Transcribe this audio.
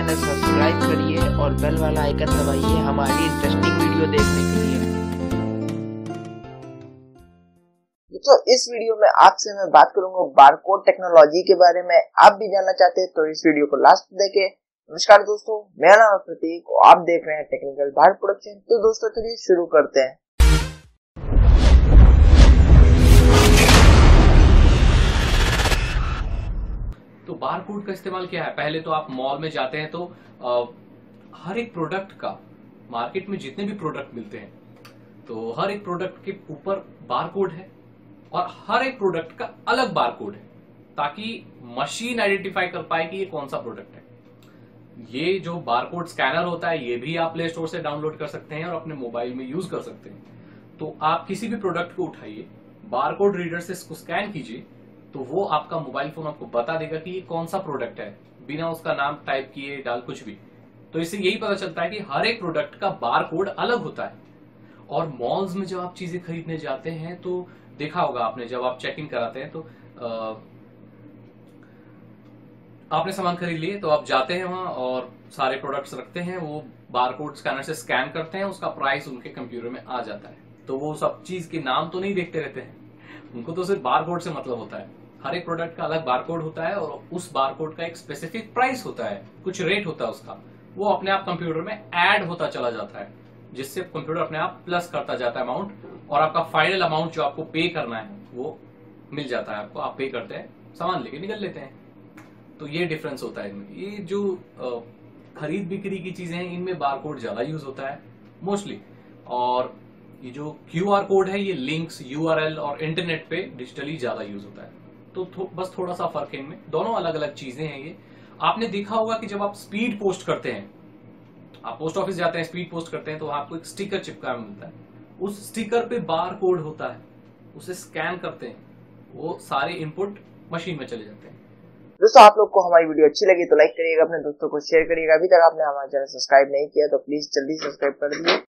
Channel subscribe करिए और bell वाला आइकन दबाइए हमारी इंटरेस्टिंग वीडियो देखने के लिए। तो इस वीडियो में आपसे मैं बात करूंगा बारकोड टेक्नोलॉजी के बारे में। आप भी जानना चाहते हैं तो इस वीडियो को लास्ट देखें। नमस्कार दोस्तों, मेरा नाम है प्रतीक और आप देख रहे हैं टेक्निकल भारत प्रोडक्शन। तो दोस्तों चलिए शुरू करते हैं। तो बारकोड का इस्तेमाल क्या है? पहले तो आप मॉल में जाते हैं तो हर एक प्रोडक्ट का, मार्केट में जितने भी प्रोडक्ट मिलते हैं तो हर एक प्रोडक्ट के ऊपर बारकोड है और हर एक प्रोडक्ट का अलग बारकोड है ताकि मशीन आइडेंटिफाई कर पाए कि ये कौन सा प्रोडक्ट है। ये जो बारकोड स्कैनर होता है ये भी आप प्ले स्टोर से डाउनलोड कर सकते हैं और अपने मोबाइल में यूज कर सकते हैं। तो आप किसी भी प्रोडक्ट को उठाइए, बारकोड रीडर से इसको स्कैन कीजिए तो वो आपका मोबाइल फोन आपको बता देगा कि ये कौन सा प्रोडक्ट है, बिना उसका नाम टाइप किए डाल कुछ भी। तो इससे यही पता चलता है कि हर एक प्रोडक्ट का बारकोड अलग होता है। और मॉल्स में जब आप चीजें खरीदने जाते हैं तो देखा होगा आपने, जब आप चेक इन कराते हैं तो आपने सामान खरीद लिए तो आप जाते हैं वहां और सारे प्रोडक्ट्स रखते हैं, वो बारकोड स्कैनर से स्कैन करते हैं, उसका प्राइस उनके कंप्यूटर में आ जाता है। तो वो सब चीज के नाम तो नहीं देखते रहते हैं, उनको तो सिर्फ बारकोड से मतलब होता है। हर एक प्रोडक्ट का अलग बारकोड होता है और उस बारकोड का एक स्पेसिफिक प्राइस होता है, कुछ रेट होता है उसका, वो अपने आप कंप्यूटर में ऐड होता चला जाता है, जिससे कंप्यूटर अपने आप प्लस करता जाता है अमाउंट और आपका फाइनल अमाउंट जो आपको पे करना है वो मिल जाता है आपको। आप पे करते हैं, सामान लेके निकल लेते हैं। तो ये डिफरेंस होता है इनमें। ये जो खरीद बिक्री की चीजें हैं इनमें बारकोड ज्यादा यूज होता है मोस्टली। और ये जो QR कोड है ये लिंक्स, URL और इंटरनेट पे डिजिटली ज्यादा यूज होता है। तो बस थोड़ा सा फर्क है इनमें, दोनों अलग अलग चीजें हैं ये। आपने देखा होगा कि जब आप स्पीड पोस्ट करते हैं, आप पोस्ट ऑफिस जाते हैं, स्पीड पोस्ट करते हैं तो आपको एक स्टिकर चिपका मिलता है, उस स्टिकर पे बार कोड होता है, उसे स्कैन करते हैं, वो सारे इनपुट मशीन में चले जाते हैं। दोस्तों आप लोग को हमारी वीडियो अच्छी लगी तो लाइक करिएगा, अपने दोस्तों को शेयर करिएगा। अभी तक आपने हमारा चैनल सब्सक्राइब नहीं किया तो प्लीज जल्दी सब्सक्राइब कर दीजिए।